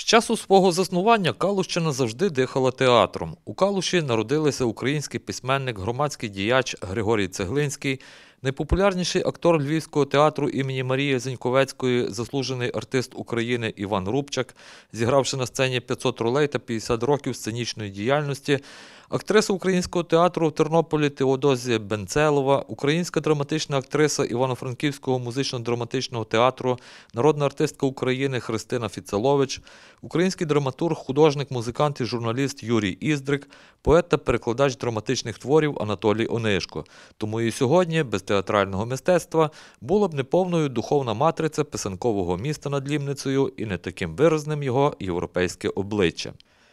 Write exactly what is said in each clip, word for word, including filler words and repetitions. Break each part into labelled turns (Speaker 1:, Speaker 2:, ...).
Speaker 1: часу свого заснування Калущина завжди дихала театром. У Калуші народилися український письменник, громадський діяч Григорій Цеглинський, найпопулярніший актор Львівського театру імені Марії Заньковецької, заслужений артист України Іван Рубчак, зігравши на сцені п'ятсот ролей та п'ятдесят років сценічної діяльності, актриса Українського театру в Тернополі Теодозія Бенцелова, українська драматична актриса Івано-Франківського музично-драматичного театру, народна артистка України Христина Фіцелович, український драматург, художник, музикант і журналіст Юрій Іздрик, поет та перекладач драматичних творів Анатолій Онишко. Тому і сьогодні без театрального мистецтва була б неповною духовна матриця писанкового міста над Лімницею і не таким виразним його європейське обличчя.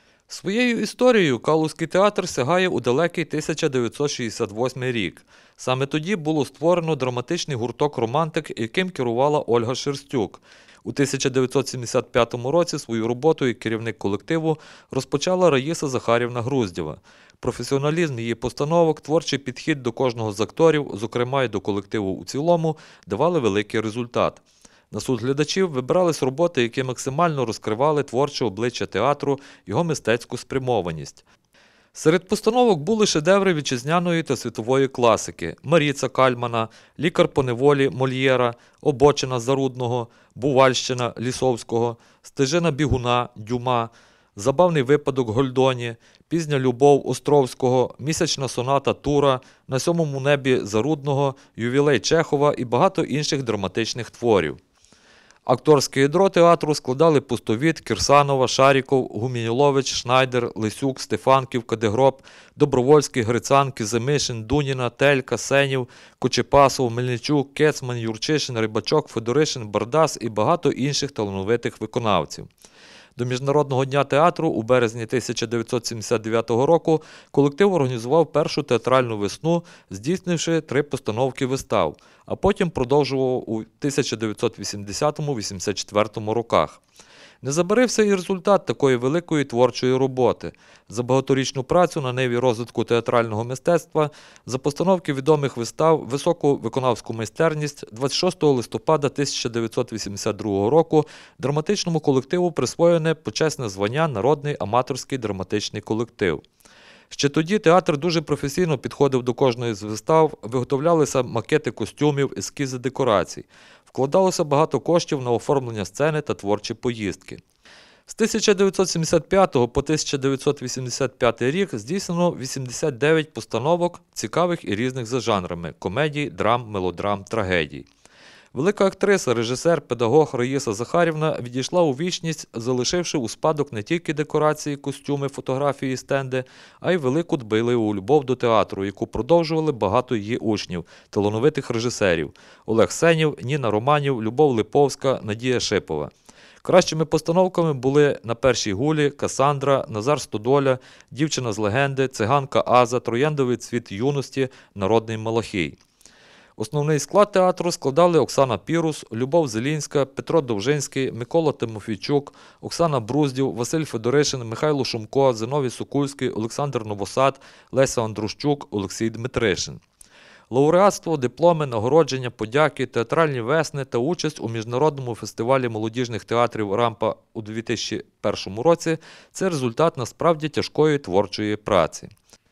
Speaker 1: Своєю історією Калузький театр сягає у далекий тисяча дев'ятсот шістдесят восьмий рік. Саме тоді було створено драматичний гурток «Романтик», яким керувала Ольга Шерстюк. У тисяча дев'ятсот сімдесят п'ятому році свою роботу як керівник колективу розпочала Раїса Захарівна Груздєва. Професіоналізм її постановок, творчий підхід до кожного з акторів, зокрема й до колективу у цілому, давали великий результат. На суд глядачів вибирались роботи, які максимально розкривали творче обличчя театру, його мистецьку спрямованість. Серед постановок були шедеври вітчизняної та світової класики: «Маріца» Кальмана, «Лікар по неволі» Мольєра, «Обочина» Зарудного, «Бувальщина» Лісовського, «Стежина бігуна» Дюма, «Забавний випадок» Гольдоні, «Пізня любов» Островського, «Місячна соната» Тура, «На сьомому небі» Зарудного, «Ювілей» Чехова і багато інших драматичних творів. Акторське ядро театру складали Пустовіт, Кірсанова, Шаріков, Гумінілович, Шнайдер, Лисюк, Стефанків, Кадегроб, Добровольський, Грицан, Кіземишин, Дуніна, Телька, Сенів, Кочепасов, Мельничук, Кецман, Юрчишин, Рибачок, Федоришин, Бардас і багато інших талановитих виконавців. До Міжнародного дня театру у березні тисяча дев'ятсот сімдесят дев'ятого року колектив організував першу театральну весну, здійснивши три постановки вистав, а потім продовжував у тисяча дев'ятсот вісімдесятому — вісімдесят четвертому роках. Не забарився і результат такої великої творчої роботи. За багаторічну працю на ниві розвитку театрального мистецтва, за постановки відомих вистав, високу виконавську майстерність двадцять шостого листопада тисяча дев'ятсот вісімдесят другого року драматичному колективу присвоєне почесне звання «Народний аматорський драматичний колектив». Ще тоді театр дуже професійно підходив до кожної з вистав, виготовлялися макети костюмів, ескізи декорацій. Вкладалося багато коштів на оформлення сцени та творчі поїздки. З тисяча дев'ятсот сімдесят п'ятого по тисяча дев'ятсот вісімдесят п'ятий рік здійснено вісімдесят дев'ять постановок, цікавих і різних за жанрами – комедій, драм, мелодрам, трагедій. Велика актриса, режисер, педагог Раїса Захарівна відійшла у вічність, залишивши у спадок не тільки декорації, костюми, фотографії і стенди, а й велику дбайливу любов до театру, яку продовжували багато її учнів, талановитих режисерів – Олег Сенів, Ніна Романів, Любов Липовська, Надія Шипова. Кращими постановками були «На першій гулі», «Касандра», «Назар Стодоля», «Дівчина з легенди», «Циганка Аза», «Трояндовий цвіт юності», «Народний Малахій». Основний склад театру складали Оксана Пірус, Любов Зелінська, Петро Довжинський, Микола Тимофійчук, Оксана Бруздів, Василь Федоришин, Михайло Шумко, Зиновій Сокульський, Олександр Новосад, Леся Андрущук, Олексій Дмитришин. Лауреатство, дипломи, нагородження, подяки, театральні весни та участь у Міжнародному фестивалі молодіжних театрів «Рампа» у дві тисячі першому році – це результат насправді тяжкої творчої праці.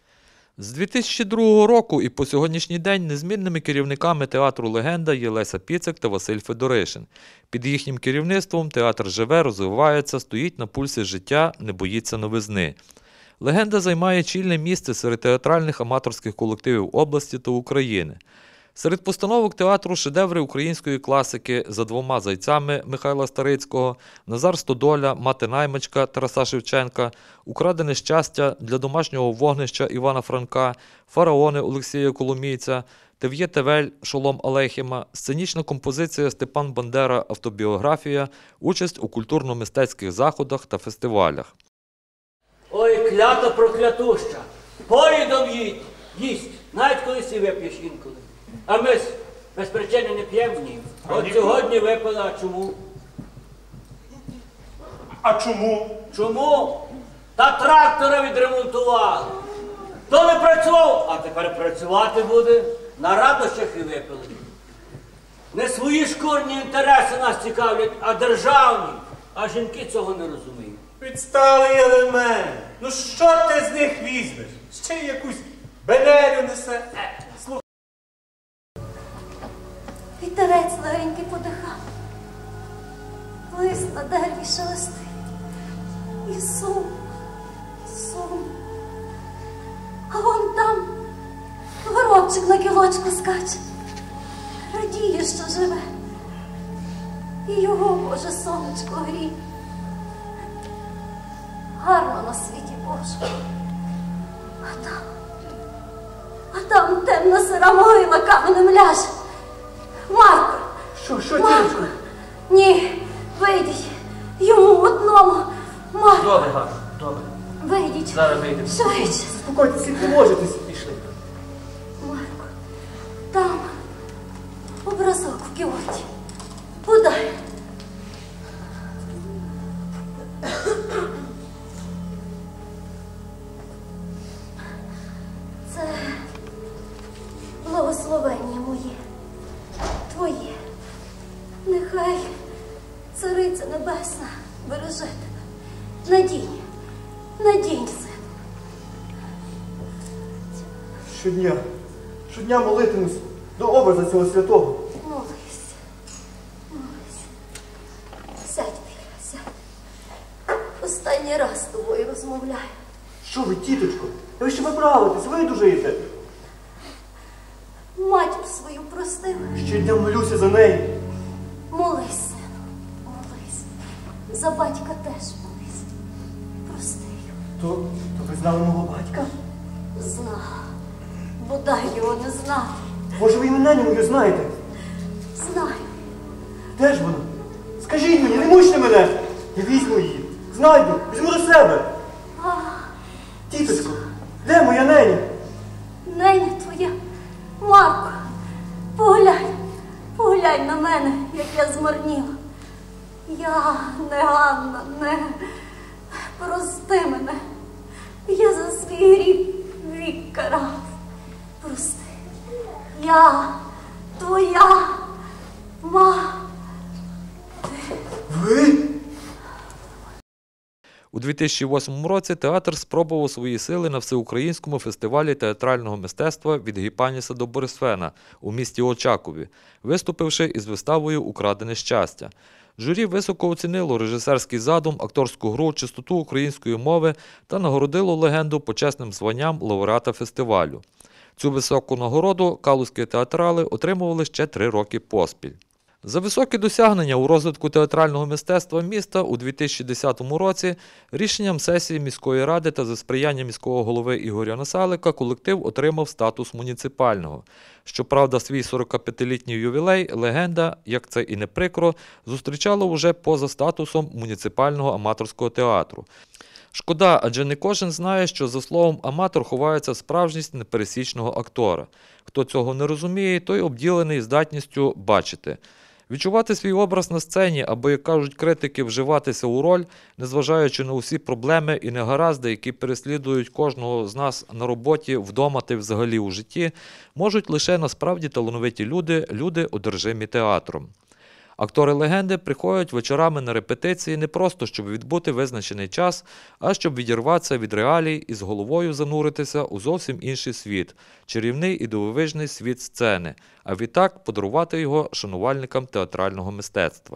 Speaker 1: З дві тисячі другого року і по сьогоднішній день незмінними керівниками театру «Легенда» є Леся Піцик та Василь Федоришин. Під їхнім керівництвом театр живе, розвивається, стоїть на пульсі життя, не боїться новизни. «Легенда» займає чільне місце серед театральних аматорських колективів області та України. Серед постановок театру шедеври української класики «За двома зайцями» Михайла Старицького, «Назар Стодоля», «Мати наймичка» Тараса Шевченка, «Украдене щастя» для домашнього вогнища Івана Франка, «Фараони» Олексія Коломійця, «Тев'є Тевель» Шолом Алехіма, сценічна композиція «Степан Бандера. Автобіографія», участь у культурно-мистецьких заходах та фестивалях.
Speaker 2: Ой, клята проклятуща, поїдом їдь, їсть, навіть коли сі вип'єш інколи. А ми без причини не п'ємо в ній. От сьогодні випили, а чому?
Speaker 3: А чому?
Speaker 2: Чому? Та трактора відремонтували. То не працював, а тепер працювати буде. На радощах і випили. Не свої шкурні інтереси нас цікавлять, а державні. А жінки цього не розуміють.
Speaker 3: Підсталий елемент. Ну що ти з них візьмеш? Ще й якусь бенелю несе. Е, слухай.
Speaker 4: Вітерець легенький подихав. Лист на дереві шелестить. І сум, сум. А вон там горобчик на кілочку скаче. Радіє, що живе. І його, Боже, сонечко гріє. Гарно на світі Боже. А там, а там темна сира могила каменем ляже. Марко!
Speaker 3: Що, що,
Speaker 4: Марко!
Speaker 3: дівчинко?
Speaker 4: Ні, вийдіть. Йому одному. Марко!
Speaker 3: Добре, Ганно, добре.
Speaker 4: Вийдіть.
Speaker 3: Зараз вийдемо.
Speaker 4: Швидше.
Speaker 3: Спокойтесь, не можете, пішли.
Speaker 4: Марко, там образок в кіоті. Подай. Це благословення моє, твоє. Нехай Цариця Небесна береже тебе. Надінь, надінь, сину.
Speaker 5: Щодня, щодня молитимусь до образа цього святого.
Speaker 4: Молись, молись. Сядь, Віра, сядь. Останній раз з тобою розмовляю.
Speaker 5: Що ви, тіточко? Ви ще виправитесь, видужаєте.
Speaker 4: Матір свою простив.
Speaker 5: Щодня молюся за неї.
Speaker 4: Молись, сину, молись. За батька теж молись. Прости його.
Speaker 5: То, то ви знали мого батька?
Speaker 4: Знав. Бодай його не знати.
Speaker 5: Може, ви імена мою знаєте?
Speaker 4: Знаю.
Speaker 5: Де ж вона? Скажіть мені, не мучте мене. Я візьму її. Знайду, візьму до себе.
Speaker 4: А,
Speaker 5: Тіточко, де моя неня?
Speaker 4: неня твоя. Марко, поглянь, поглянь на мене, як я змарніла. Я не Ганна, не. Прости мене. Я за свій гріх вік карав. Прости. Я твоя ма.
Speaker 5: Ви?
Speaker 1: У дві тисячі восьмому році театр спробував свої сили на всеукраїнському фестивалі театрального мистецтва «Від Гіпаніса до Борисфена» у місті Очакові, виступивши із виставою «Украдене щастя». Журі високо оцінило режисерський задум, акторську гру, чистоту української мови та нагородило легенду почесним званням лауреата фестивалю. Цю високу нагороду калузькі театрали отримували ще три роки поспіль. За високі досягнення у розвитку театрального мистецтва міста у дві тисячі десятому році рішенням сесії міської ради та за сприяння міського голови Ігоря Насалика колектив отримав статус муніципального. Щоправда, свій сорокап'ятилітній ювілей легенда, як це і не прикро, зустрічала уже поза статусом муніципального аматорського театру. Шкода, адже не кожен знає, що за словом «аматор» ховається справжність непересічного актора. Хто цього не розуміє, той обділений здатністю бачити. Відчувати свій образ на сцені, або, як кажуть критики, вживатися у роль, незважаючи на усі проблеми і негаразди, які переслідують кожного з нас на роботі, вдома та взагалі у житті, можуть лише насправді талановиті люди, люди, одержимі театром. Актори-легенди приходять вечорами на репетиції не просто, щоб відбути визначений час, а щоб відірватися від реалій і з головою зануритися у зовсім інший світ – чарівний і дивовижний світ сцени, а відтак подарувати його шанувальникам театрального мистецтва.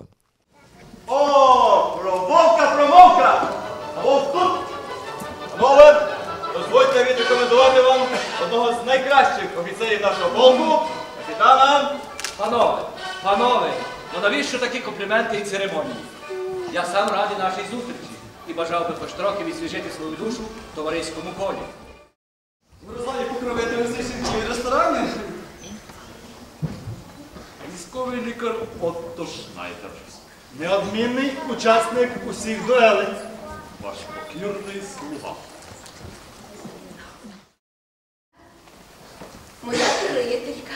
Speaker 6: О, промовка, промовка! А вовк тут! Панове, дозвольте відрекомендувати вам одного з найкращих офіцерів нашого полку, капітана.
Speaker 7: Панове, панове, ну навіщо такі компліменти і церемонії? Я сам радий нашій зустрічі і бажав би хоч трохи відсвіжити свою душу в товариському колі.
Speaker 6: Мирославі покровити мистецький в ресторані?
Speaker 3: Військовий лікар Отто Шнайдер. Неодмінний учасник усіх дуелей. Ваш покірний слуга.
Speaker 4: Моя приятелька.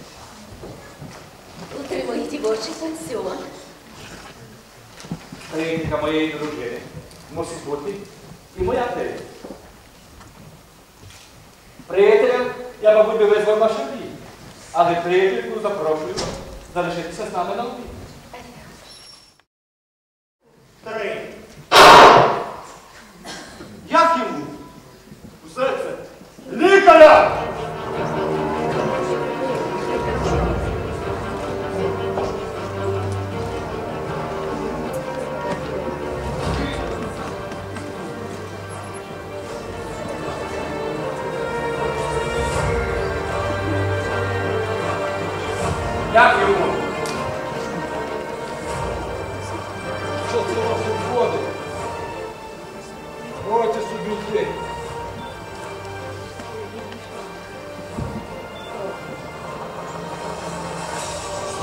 Speaker 4: Утримує дівочий пансіон.
Speaker 7: Приятелька моєї дружини мусить бути і моя приятелька. Приятеля я, мабуть, би визвав на шаблі, але приятельку запрошую залишитися з нами на обід.
Speaker 3: Три.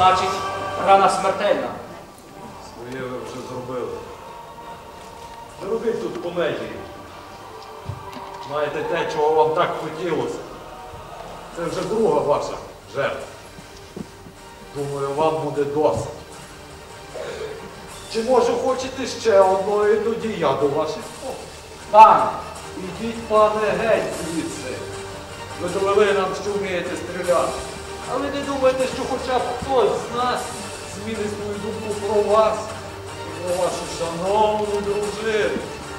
Speaker 7: значить, рана смертельна.
Speaker 6: Своє ви вже зробили. Не робіть тут комедії. Маєте те, чого вам так хотілося. Це вже друга ваша жертва. Думаю, вам буде досить. Чи може хочете ще одної, тоді я до ваших слов.
Speaker 7: Пане,
Speaker 6: Ідіть, пане, геть звідси. Ви довели нам, що вмієте стріляти. А ви не думаєте, що хоча б хтось з нас змінить свою думку про вас і про вашу шановну дружину.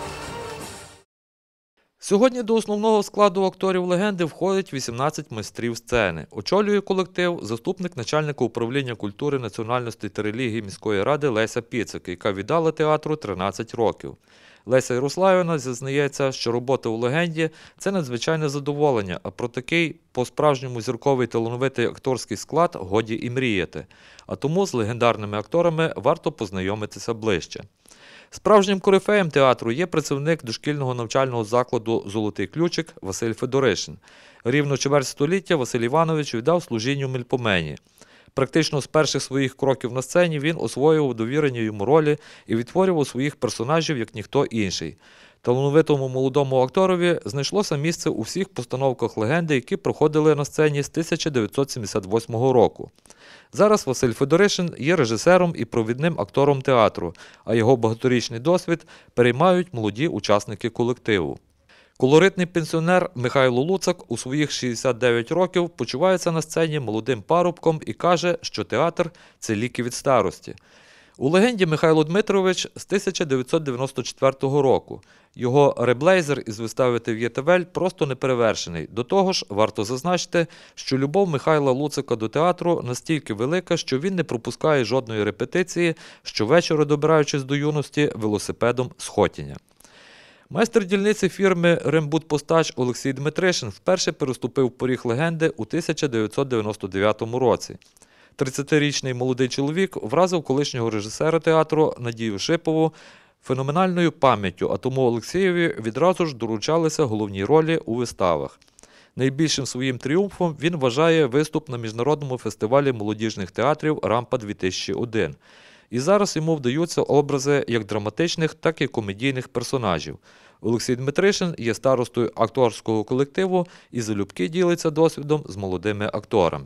Speaker 1: Сьогодні до основного складу акторів легенди входить вісімнадцять майстрів сцени. Очолює колектив заступник начальника управління культури, національності та релігії міської ради Леся Піцик, яка віддала театру тринадцять років. Леся Ярославівна зізнається, що робота у легенді – це надзвичайне задоволення, а про такий по-справжньому зірковий талановитий акторський склад годі і мріяти. А тому з легендарними акторами варто познайомитися ближче. Справжнім корифеєм театру є працівник дошкільного навчального закладу «Золотий ключик» Василь Федоришин. Рівно чверть століття Василь Іванович віддав служінню Мельпомені. Практично з перших своїх кроків на сцені він освоював довірені йому ролі і відтворював своїх персонажів, як ніхто інший. Талановитому молодому акторові знайшлося місце у всіх постановках легенди, які проходили на сцені з тисяча дев'ятсот сімдесят восьмого року. Зараз Василь Федоришин є режисером і провідним актором театру, а його багаторічний досвід переймають молоді учасники колективу. Колоритний пенсіонер Михайло Луцак у своїх шістдесят дев'ять років почувається на сцені молодим парубком і каже, що театр – це ліки від старості. У легенді Михайло Дмитрович з тисяча дев'ятсот дев'яносто четвертого року. Його реблейзер із вистави «Тев'є-Тевель» просто неперевершений. До того ж, варто зазначити, що любов Михайла Луцака до театру настільки велика, що він не пропускає жодної репетиції, щовечора добираючись до юності велосипедом з Хотіня. Майстер дільниці фірми «Римбудпостач» Олексій Дмитришин вперше переступив поріг легенди у тисяча дев'ятсот дев'яносто дев'ятому році. тридцятирічний молодий чоловік вразив колишнього режисера театру Надію Шипову феноменальною пам'яттю, а тому Олексієві відразу ж доручалися головні ролі у виставах. Найбільшим своїм тріумфом він вважає виступ на міжнародному фестивалі молодіжних театрів «Рампа-дві тисячі один». І зараз йому вдаються образи як драматичних, так і комедійних персонажів. Олексій Дмитришин є старостою акторського колективу і залюбки ділиться досвідом з молодими акторами.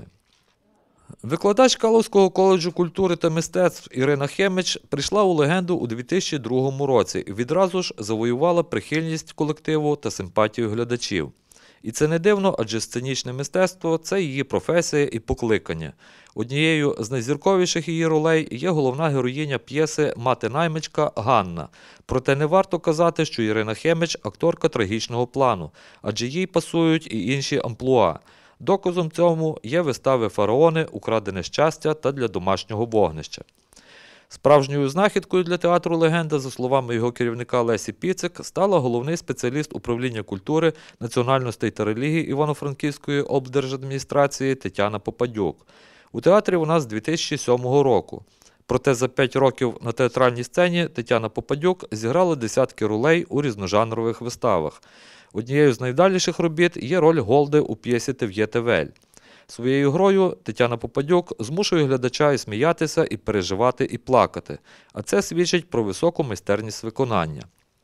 Speaker 1: Викладач Калузького коледжу культури та мистецтв Ірина Хемич прийшла у легенду у дві тисячі другому році і відразу ж завоювала прихильність колективу та симпатію глядачів. І це не дивно, адже сценічне мистецтво – це її професія і покликання. Однією з найзірковіших її ролей є головна героїня п'єси «Мати-наймичка» Ганна. Проте не варто казати, що Ірина Хемич – акторка трагічного плану, адже їй пасують і інші амплуа. Доказом цьому є вистави «Фараони», «Украдене щастя» та «Для домашнього вогнища». Справжньою знахідкою для театру «Легенда», за словами його керівника Лесі Піцик, стала головний спеціаліст управління культури, національностей та релігії Івано-Франківської облдержадміністрації Тетяна Попадюк. У театрі вона з дві тисячі сьомого року. Проте за п'ять років на театральній сцені Тетяна Попадюк зіграла десятки ролей у різножанрових виставах. Однією з найвдаліших робіт є роль Голди у п'єсі «Тев'є-Тевель». Своєю грою Тетяна Попадюк змушує глядача і сміятися, і переживати, і плакати, а це свідчить про високу майстерність виконання.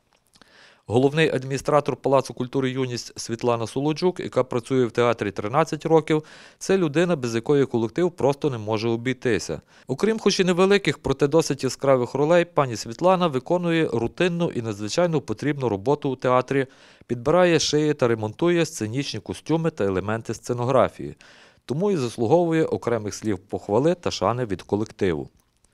Speaker 1: Головний адміністратор Палацу культури «Юність» Світлана Солоджук, яка працює в театрі тринадцять років, це людина, без якої колектив просто не може обійтися. Окрім хоч і невеликих, проте досить яскравих ролей, пані Світлана виконує рутинну і надзвичайно потрібну роботу у театрі, підбирає, шиє та ремонтує сценічні костюми та елементи сценографії. Тому і заслуговує окремих слів похвали та шани від колективу.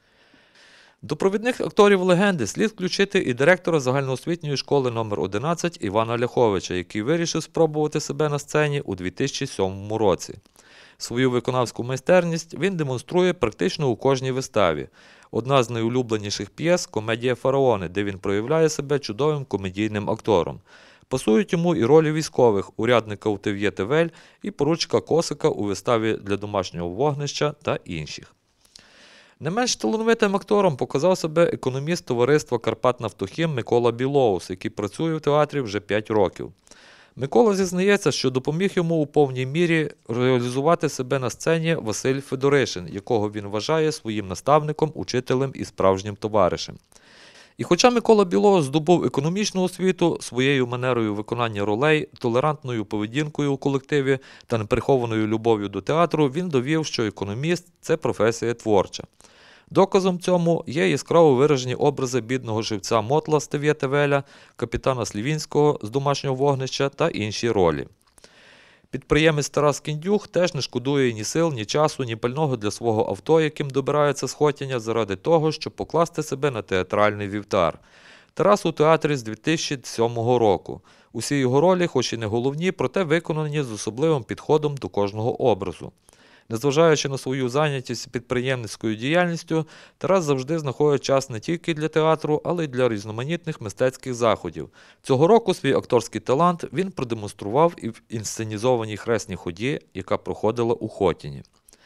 Speaker 1: До провідних акторів легенди слід включити і директора загальноосвітньої школи номер одинадцять Івана Ляховича, який вирішив спробувати себе на сцені у дві тисячі сьомому році. Свою виконавську майстерність він демонструє практично у кожній виставі. Одна з найулюбленіших п'єс – комедія «Фараони», де він проявляє себе чудовим комедійним актором. Пасують йому і ролі військових – урядника у «Тев'є-Тевель» і поручика Косика у виставі «Для домашнього вогнища» та інших. Не менш талановитим актором показав себе економіст товариства «Карпатнафтохім» Микола Білоус, який працює в театрі вже п'ять років. Микола зізнається, що допоміг йому у повній мірі реалізувати себе на сцені Василь Федоришин, якого він вважає своїм наставником, учителем і справжнім товаришем. І хоча Микола Біло здобув економічну освіту, своєю манерою виконання ролей, толерантною поведінкою у колективі та неприхованою любов'ю до театру, він довів, що економіст – це професія творча. Доказом цьому є яскраво виражені образи бідного живця Мотла з Тев'є-Тевеля, капітана Слівінського з «Домашнього вогнища» та інші ролі. Підприємець Тарас Кіндюх теж не шкодує ні сил, ні часу, ні пального для свого авто, яким добирається з Хотіня, заради того, щоб покласти себе на театральний вівтар. Тарас у театрі з дві тисячі сьомого року. Усі його ролі, хоч і не головні, проте виконані з особливим підходом до кожного образу. Незважаючи на свою зайнятість підприємницькою діяльністю, Тарас завжди знаходить час не тільки для театру, але й для різноманітних мистецьких заходів. Цього року свій акторський талант він продемонстрував і в інсценізованій «Хресній ході», яка проходила у Хотіні.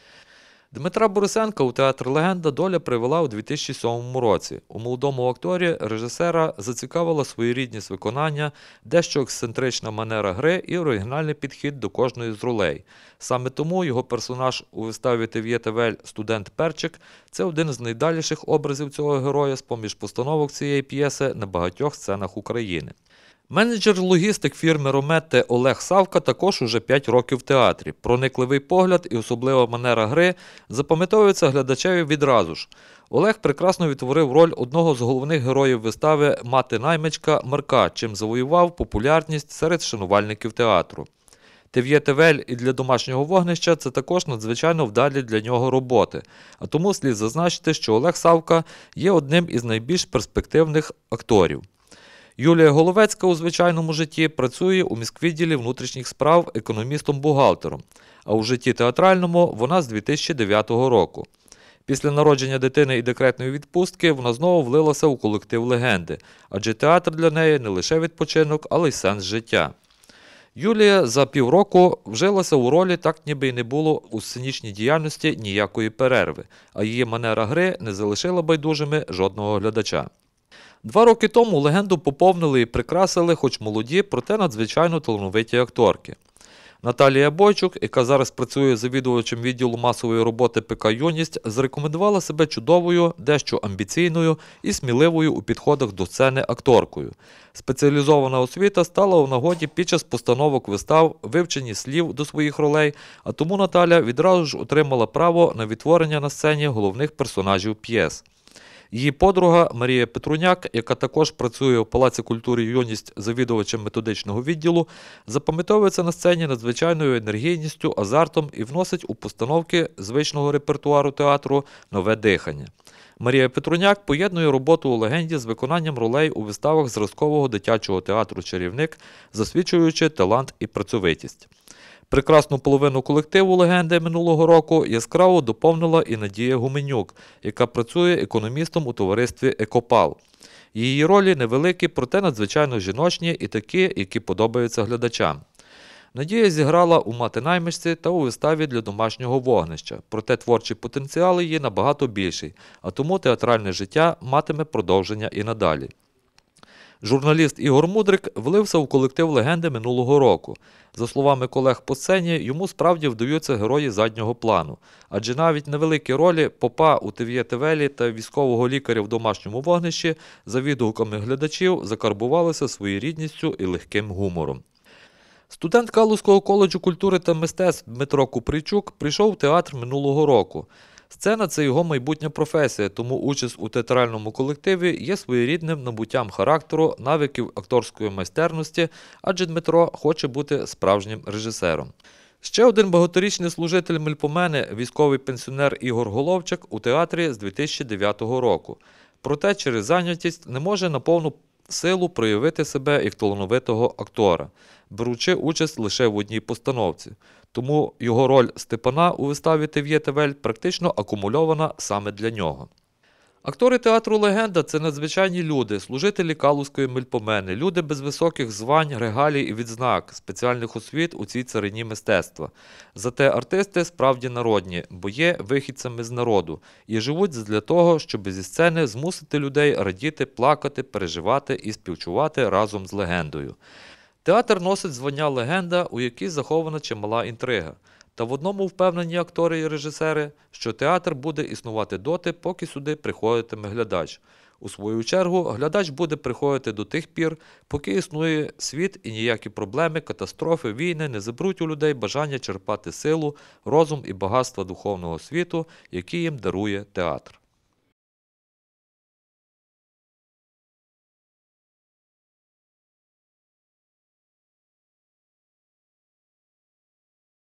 Speaker 1: Дмитра Борисенка у театр «Легенда» доля привела у дві тисячі сьомому році. У молодому акторі режисера зацікавила своєрідність виконання, дещо ексцентрична манера гри і оригінальний підхід до кожної з ролей. Саме тому його персонаж у виставі Тев'є-Тевель «Студент Перчик» – це один з найдаліших образів цього героя з-поміж постановок цієї п'єси на багатьох сценах України. Менеджер логістик фірми «Рометте» Олег Савка також уже п'ять років в театрі. Проникливий погляд і особлива манера гри запам'ятовуються глядачеві відразу ж. Олег прекрасно відтворив роль одного з головних героїв вистави «Мати-наймичка» Марка, чим завоював популярність серед шанувальників театру. Тев'є-Тевель і для «Домашнього вогнища» – це також надзвичайно вдалі для нього роботи, а тому слід зазначити, що Олег Савка є одним із найбільш перспективних акторів. Юлія Головецька у звичайному житті працює у міськвідділі внутрішніх справ економістом-бухгалтером, а у житті театральному вона з дві тисячі дев'ятого року. Після народження дитини і декретної відпустки вона знову влилася у колектив «Легенди», адже театр для неї не лише відпочинок, але й сенс життя. Юлія за півроку вжилася у ролі, так ніби й не було у сценічній діяльності ніякої перерви, а її манера гри не залишила байдужими жодного глядача. Два роки тому «Легенду» поповнили і прикрасили, хоч молоді, проте надзвичайно талановиті акторки. Наталія Бойчук, яка зараз працює завідувачем відділу масової роботи ПК «Юність», зарекомендувала себе чудовою, дещо амбіційною і сміливою у підходах до сцени акторкою. Спеціалізована освіта стала у нагоді під час постановок вистав, вивченні слів до своїх ролей, а тому Наталя відразу ж отримала право на відтворення на сцені головних персонажів п'єс. Її подруга Марія Петруняк, яка також працює у Палаці культури «Юність» завідувачем методичного відділу, запам'ятовується на сцені надзвичайною енергійністю, азартом і вносить у постановки звичного репертуару театру нове дихання. Марія Петруняк поєднує роботу у «Легенді» з виконанням ролей у виставах зразкового дитячого театру «Чарівник», засвідчуючи талант і працьовитість. Прекрасну половину колективу «Легенди» минулого року яскраво доповнила і Надія Гуменюк, яка працює економістом у товаристві «Екопал». Її ролі невеликі, проте надзвичайно жіночні і такі, які подобаються глядачам. Надія зіграла у «Мати-наймичці» та у виставі для «Домашнього вогнища», проте творчий потенціал її набагато більший, а тому театральне життя матиме продовження і надалі. Журналіст Ігор Мудрик влився у колектив «Легенди» минулого року. За словами колег по сцені, йому справді вдаються герої заднього плану. Адже навіть невеликі ролі попа у Тев'є-Тевелі та військового лікаря в «Домашньому вогнищі» за відгуками глядачів закарбувалися своєрідністю і легким гумором. Студент Калузького коледжу культури та мистецтв Дмитро Купрійчук прийшов в театр минулого року. Сцена – це його майбутня професія, тому участь у театральному колективі є своєрідним набуттям характеру, навиків акторської майстерності, адже Дмитро хоче бути справжнім режисером. Ще один багаторічний служитель Мельпомени, військовий пенсіонер Ігор Головчик, у театрі з дві тисячі дев'ятого року. Проте через зайнятість не може на повну силу проявити себе як талановитого актора, беручи участь лише в одній постановці. Тому його роль Степана у виставі Тев'є-Тевель практично акумульована саме для нього. Актори театру «Легенда» – це надзвичайні люди, служителі Калузької Мельпомени, люди без високих звань, регалій і відзнак, спеціальних освіт у цій царині мистецтва. Зате артисти справді народні, бо є вихідцями з народу і живуть для того, щоб зі сцени змусити людей радіти, плакати, переживати і співчувати разом з легендою. Театр носить звання легенда, у якій захована чимала інтрига. Та в одному впевнені актори і режисери, що театр буде існувати доти, поки сюди приходитиме глядач. У свою чергу, глядач буде приходити до тих пір, поки існує світ і ніякі проблеми, катастрофи, війни не заберуть у людей бажання черпати силу, розум і багатство духовного світу, які їм дарує театр.